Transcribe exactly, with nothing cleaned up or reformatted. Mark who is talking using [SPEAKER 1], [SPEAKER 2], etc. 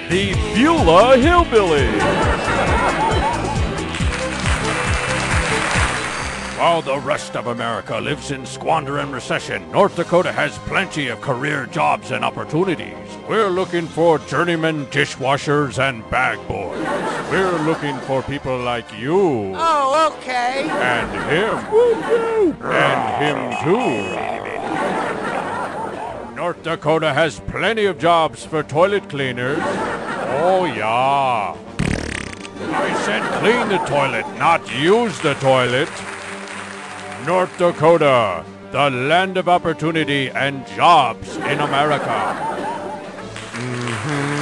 [SPEAKER 1] the Beulah Hillbillies. While the rest of America lives in squander and recession, North Dakota has plenty of career jobs and opportunities. We're looking for journeymen, dishwashers, and bag boys. We're looking for people like you.
[SPEAKER 2] Oh, okay.
[SPEAKER 1] And him. And him too. North Dakota has plenty of jobs for toilet cleaners. Oh, yeah. I said clean the toilet, not use the toilet. North Dakota, the land of opportunity and jobs in America. Mm-hmm.